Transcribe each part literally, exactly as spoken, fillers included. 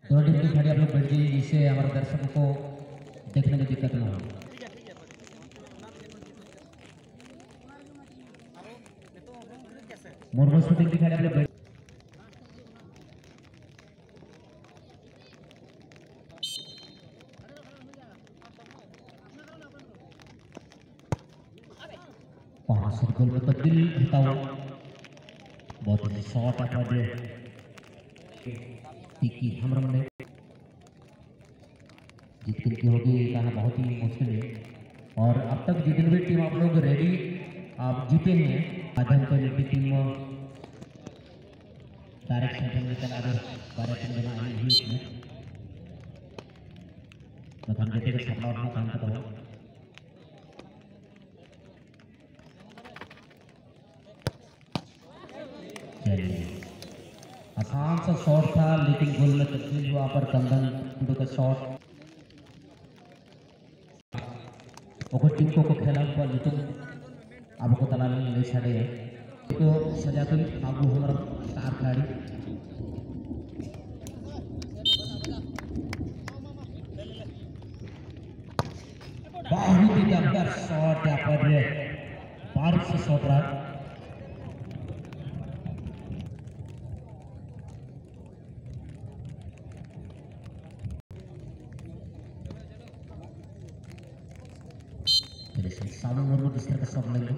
दोनों टीम की खड़ी आप लोग बैठ जाइए जिससे हमारे दर्शकों को देखने में दिक्कत ना हो। मुर्मू शूटिंग की खड़ी आप लोग बैठ वहां से गोल में तब्दील होता हुआ बहुत ही शॉट आता है टिकी हमरम ने जीत की होगी कहना बहुत ही मुश्किल है। और अब तक जितनी भी टीम आप लोग रेडी आप जीते हैं आधम को लेकर टीम डायरेक्ट सेंटर में चला दे बारह टीम बना आई हुई इसमें तो हम देते हैं सब लोग काम करता हुआ आसान सा शॉट था लेकिन गोल में तब्दील हुआ पर कंदन का शॉट और टीम को खेला हुआ लेकिन अब को तला ले छड़े तो सजा तो आगू हमारा स्टार खिलाड़ी बहुत ही जबरदस्त शॉट यहाँ पर बारिश से शॉट रहा सामने मुर्मू किस तरह का शॉट लेंगे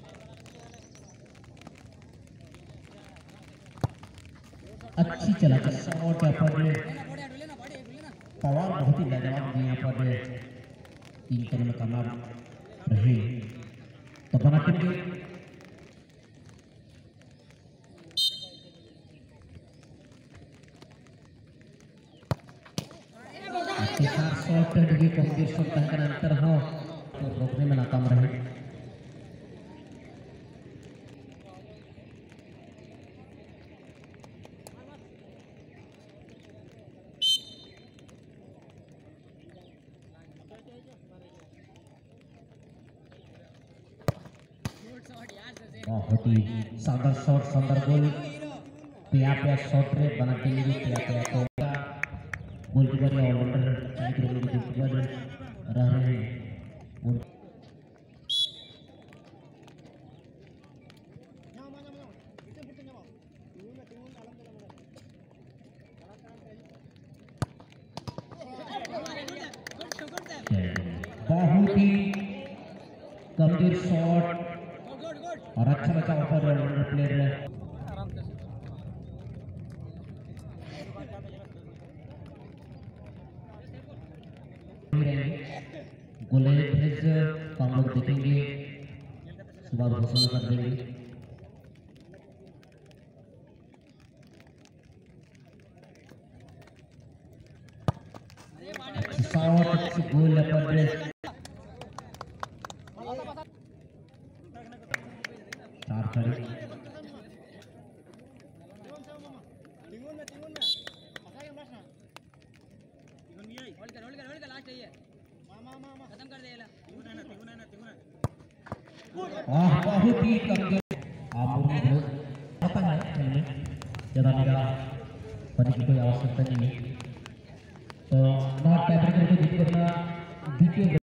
अच्छी चला था शॉट यहाँ पर पवार बहुत ही लाजवाब दिए यहाँ पर तीन करने में कामयाब रहे तो बनाते हुए शॉट डिग्री कमजोर शॉट का अंतर हो तो रोकने में नाकाम रहे। बहुत ही शानदार शॉट शानदार गोल प्या प्या शॉट रे बनाते हैं प्या प्या को गोलकीपर या ऑलराउंडर चाहे कि लोग गोलकीपर रह रहे हैं बहुत ही गंभीर शॉट और अच्छा बचा ऊपर प्लेयर है गोलेज को हम लोग देखेंगे सुबह घोषणा कर देंगे। शॉट गोल अपन चार खड़े बहुत ही पता है खेलने ज़्यादा मेरा पढ़ने की कोई आवश्यकता नहीं है तो नॉट टाइब्रेकर को जीत करना द्वितीय